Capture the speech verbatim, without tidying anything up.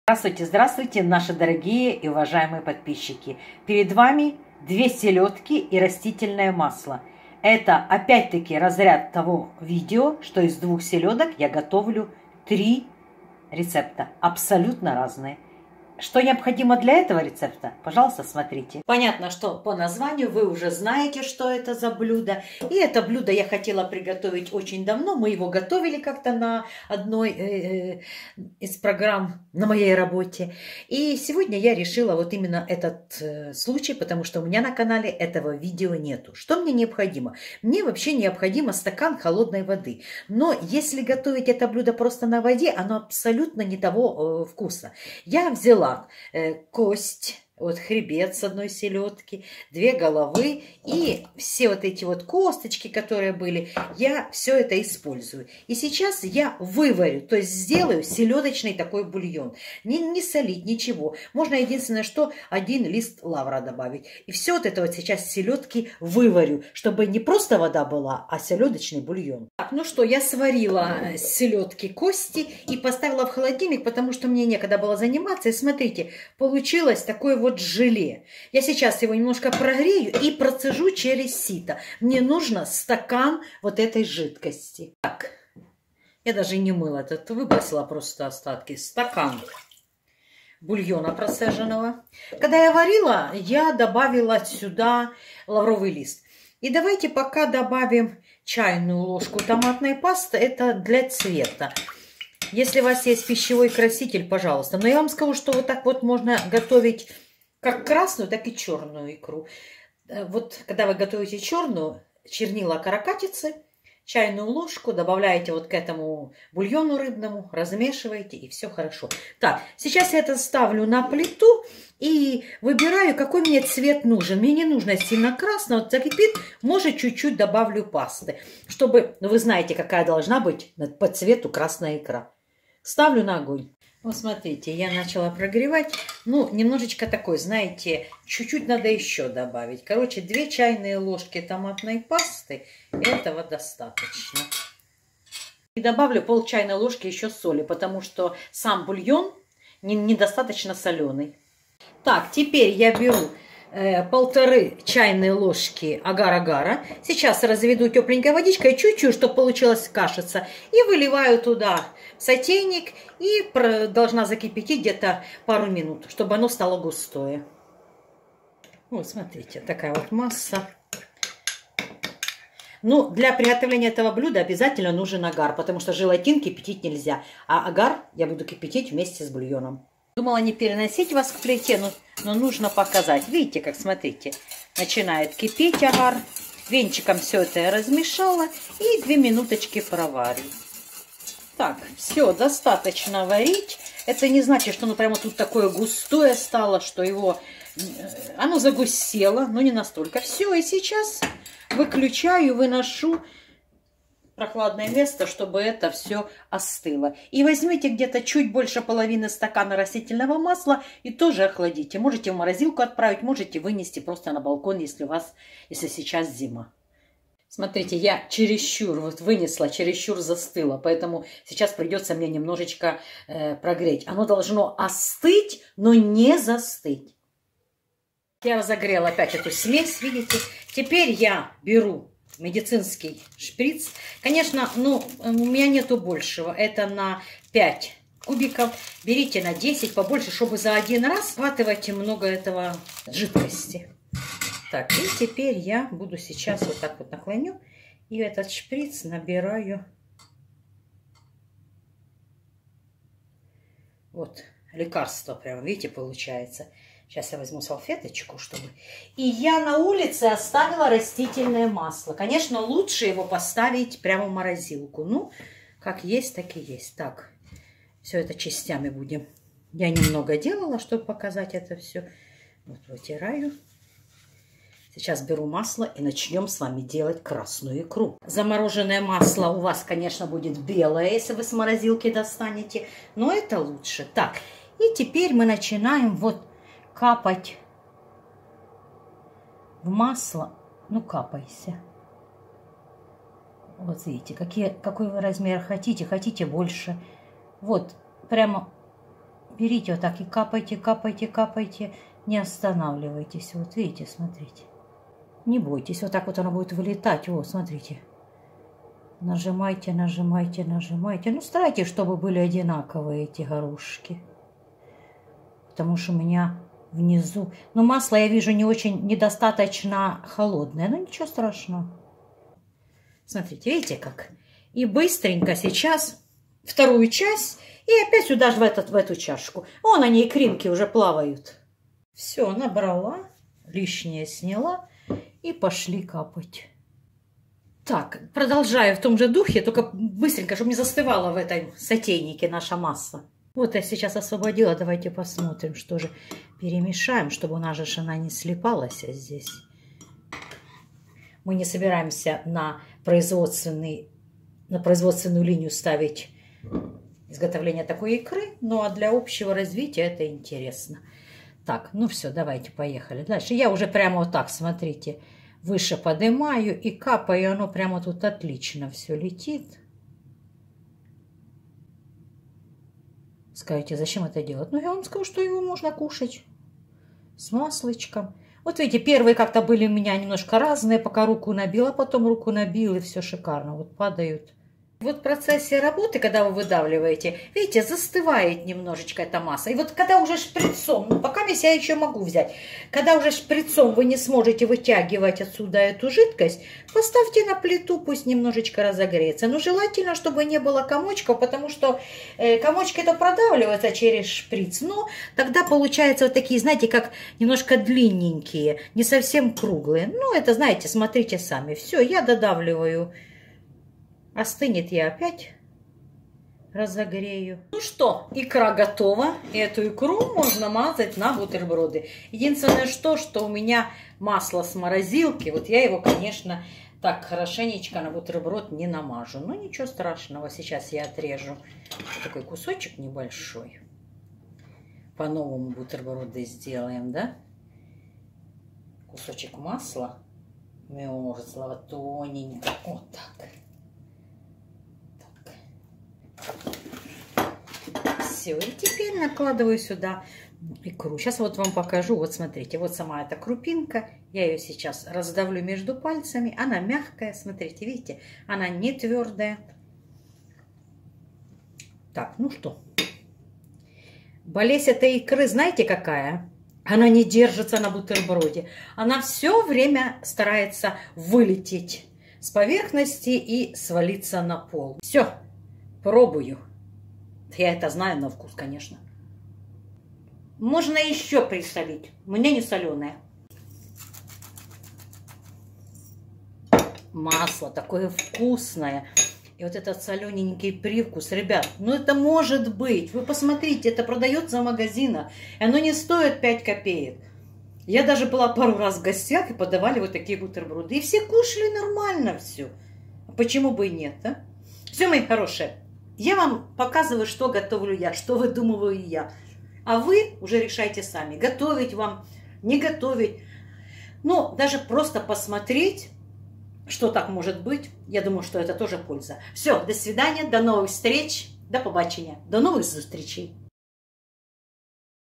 Здравствуйте, здравствуйте, наши дорогие и уважаемые подписчики. Перед вами две селедки и растительное масло. Это опять-таки разряд того видео, что из двух селедок я готовлю три рецепта, абсолютно разные. Что необходимо для этого рецепта? Пожалуйста, смотрите. Понятно, что по названию вы уже знаете, что это за блюдо. И это блюдо я хотела приготовить очень давно. Мы его готовили как-то на одной э, из программ на моей работе. И сегодня я решила вот именно этот э, случай, потому что у меня на канале этого видео нету. Что мне необходимо? Мне вообще необходимо стакан холодной воды. Но если готовить это блюдо просто на воде, оно абсолютно не того э, вкуса. Я взяла кость, вот хребет с одной селедки, две головы и все вот эти вот косточки, которые были, я все это использую. И сейчас я выварю, то есть сделаю селедочный такой бульон. Не, не солить, ничего. Можно единственное, что один лист лавра добавить. И все вот это вот сейчас селедки выварю, чтобы не просто вода была, а селедочный бульон. Так, ну что, я сварила селедки кости и поставила в холодильник, потому что мне некогда было заниматься. И смотрите, получилось такое вот вот желе. Я сейчас его немножко прогрею и процежу через сито. Мне нужно стакан вот этой жидкости. Так, я даже не мыла этот, выбросила просто остатки. Стакан бульона процеженного. Когда я варила, я добавила сюда лавровый лист. И давайте пока добавим чайную ложку томатной пасты. Это для цвета. Если у вас есть пищевой краситель, пожалуйста. Но я вам скажу, что вот так вот можно готовить как красную, так и черную икру. Вот когда вы готовите черную, чернила каракатицы, чайную ложку добавляете вот к этому бульону рыбному, размешиваете, и все хорошо. Так, сейчас я это ставлю на плиту и выбираю, какой мне цвет нужен. Мне не нужно сильно красный, вот закипит, может чуть-чуть добавлю пасты, чтобы, ну вы знаете, какая должна быть по цвету красная икра. Ставлю на огонь. Вот смотрите, я начала прогревать. Ну, немножечко такой, знаете, чуть-чуть надо еще добавить. Короче, две чайные ложки томатной пасты. Этого достаточно. И добавлю пол чайной ложки еще соли, потому что сам бульон недостаточно соленый. Так, теперь я беру э, полторы чайные ложки агар-агара. Сейчас разведу тепленькой водичкой чуть-чуть, чтобы получилась кашица. И выливаю туда сотейник и должна закипятить где-то пару минут, чтобы оно стало густое. Вот, смотрите, такая вот масса. Ну, для приготовления этого блюда обязательно нужен агар, потому что желатин кипятить нельзя, а агар я буду кипятить вместе с бульоном. Думала не переносить вас к плите, но, но нужно показать. Видите, как, смотрите, начинает кипеть агар. Венчиком все это я размешала и две минуточки проварю. Так, все, достаточно варить. Это не значит, что оно прямо тут такое густое стало, что его... Оно загусело, но не настолько. Все, и сейчас выключаю, выношу в прохладное место, чтобы это все остыло. И возьмите где-то чуть больше половины стакана растительного масла и тоже охладите. Можете в морозилку отправить, можете вынести просто на балкон, если у вас, если сейчас зима. Смотрите, я чересчур вот вынесла, чересчур застыла, поэтому сейчас придется мне немножечко э, прогреть. Оно должно остыть, но не застыть. Я разогрела опять эту смесь, видите. Теперь я беру медицинский шприц. Конечно, ну, у меня нету большего. Это на пять кубиков. Берите на десять, побольше, чтобы за один раз схватывать много этого жидкости. Так, и теперь я буду сейчас вот так вот наклоню и этот шприц набираю. Вот, лекарство прям, видите, получается. Сейчас я возьму салфеточку, чтобы... И я на улице оставила растительное масло. Конечно, лучше его поставить прямо в морозилку. Ну, как есть, так и есть. Так, все это частями будем. Я немного делала, чтобы показать это все. Вот вытираю. Сейчас беру масло и начнем с вами делать красную икру. Замороженное масло у вас, конечно, будет белое, если вы с морозилки достанете. Но это лучше. Так, и теперь мы начинаем вот капать в масло. Ну, капайся. Вот видите, какие, какой вы размер хотите. Хотите больше. Вот, прямо берите вот так и капайте, капайте, капайте. Не останавливайтесь. Вот видите, смотрите. Не бойтесь, вот так вот оно будет вылетать. Вот, смотрите. Нажимайте, нажимайте, нажимайте. Ну, старайтесь, чтобы были одинаковые эти горошки. Потому что у меня внизу... Ну, масло, я вижу, не очень, недостаточно холодное. Но ничего страшного. Смотрите, видите как? И быстренько сейчас вторую часть. И опять сюда же в, этот, в эту чашку. Вон они, икринки уже плавают. Все, набрала. Лишнее сняла. И пошли капать. Так, продолжаю в том же духе, только быстренько, чтобы не застывала в этом сотейнике наша масса. Вот я сейчас освободила, давайте посмотрим, что же. Перемешаем, чтобы у нас же она не слипалась здесь. Мы не собираемся на, производственный, на производственную линию ставить изготовление такой икры, ну а для общего развития это интересно. Так, ну все, давайте поехали дальше. Я уже прямо вот так, смотрите, выше поднимаю и капаю, и оно прямо тут отлично все летит. Скажите, зачем это делать? Ну, я вам скажу, что его можно кушать с маслычком. Вот видите, первые как-то были у меня немножко разные, пока руку набила, потом руку набил, и все шикарно. Вот падают. Вот в процессе работы, когда вы выдавливаете, видите, застывает немножечко эта масса. И вот когда уже шприцом, ну пока я еще могу взять, когда уже шприцом вы не сможете вытягивать отсюда эту жидкость, поставьте на плиту, пусть немножечко разогреется. Но желательно, чтобы не было комочков, потому что э, комочки это продавливаются через шприц. Но тогда получается вот такие, знаете, как немножко длинненькие, не совсем круглые. Ну это, знаете, смотрите сами. Все, я додавливаю. Остынет, я опять разогрею. Ну что, икра готова. Эту икру можно мазать на бутерброды. Единственное, что, что у меня масло с морозилки. Вот я его, конечно, так хорошенечко на бутерброд не намажу. Но ничего страшного. Сейчас я отрежу такой кусочек небольшой. По-новому бутерброды сделаем, да? Кусочек масла мерзлого, тоненько. Вот так. Все, и теперь накладываю сюда икру. Сейчас вот вам покажу. Вот смотрите, вот сама эта крупинка. Я ее сейчас раздавлю между пальцами. Она мягкая, смотрите, видите? Она не твердая. Так, ну что? Болезнь этой икры, знаете какая? Она не держится на бутерброде. Она все время старается вылететь с поверхности и свалиться на пол. Все. Пробую. Я это знаю на вкус, конечно. Можно еще присолить. У меня не соленое. Масло такое вкусное. И вот этот солененький привкус. Ребят, ну это может быть. Вы посмотрите, это продается в магазинах. И оно не стоит пять копеек. Я даже была пару раз в гостях и подавали вот такие бутерброды. И все кушали нормально все. Почему бы и нет, а? Все, мои хорошие. Я вам показываю, что готовлю я, что выдумываю я. А вы уже решайте сами, готовить вам, не готовить. Ну, даже просто посмотреть, что так может быть. Я думаю, что это тоже польза. Все, до свидания, до новых встреч, до побачення, до новых встречей.